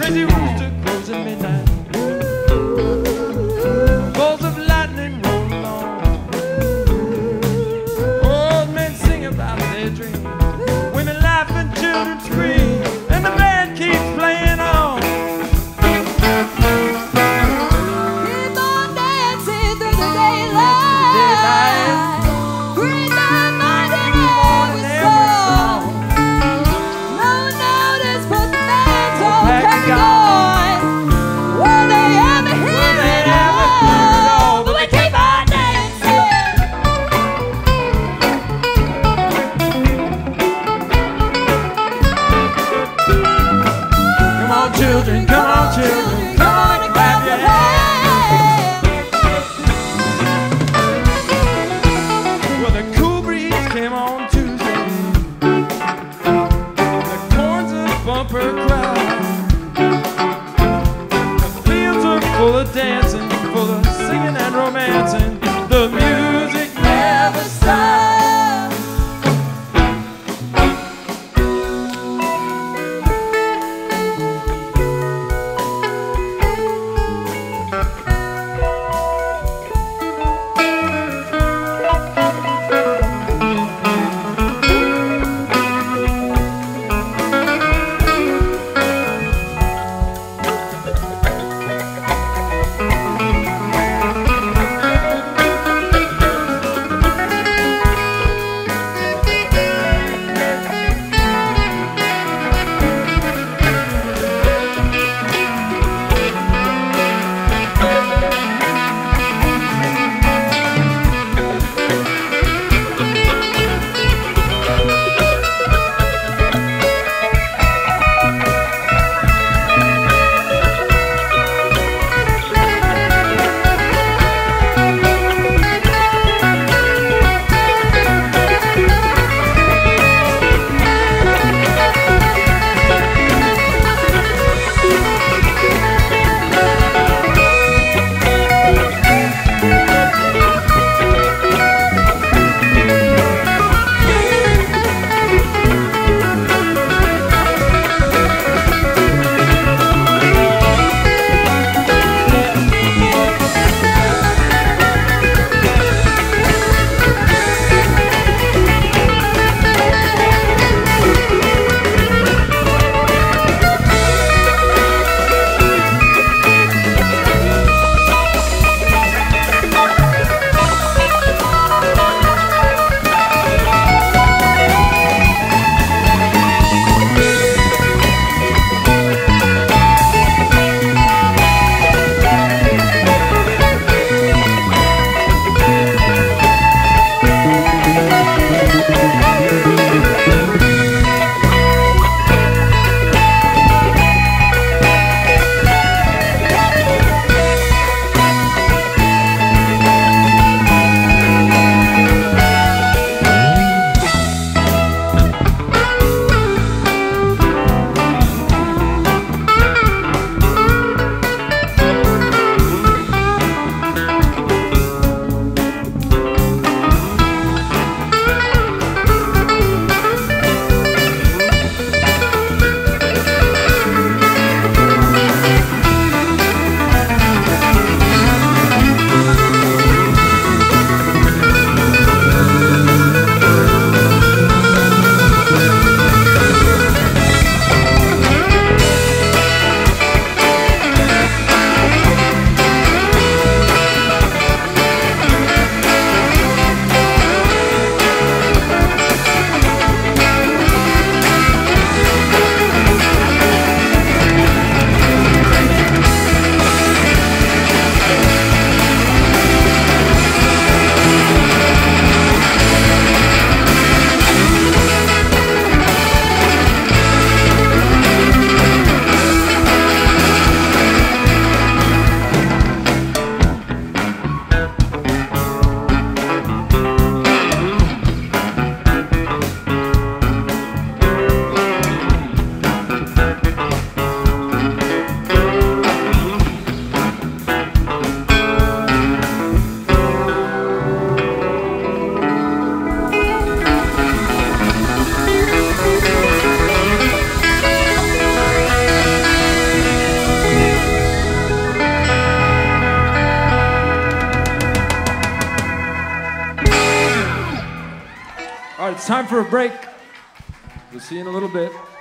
crazy rooster crows at midnight. Balls of lightning roll along. Old men sing about their dreams. Women laugh and children scream. And the band keeps playing on. Keep on dancing through the daylight. Bring my mind in every song. No notice but the band's all carried on. Will they ever hear it all? But we keep on dancing. Come on, children, come on, children, come on and clap your hands. Well, the cool breeze came on Tuesday. The corn's a bumper crowd. The fields are full of dancing, full of singing and romancing. The music never stops. All right, it's time for a break. We'll see you in a little bit.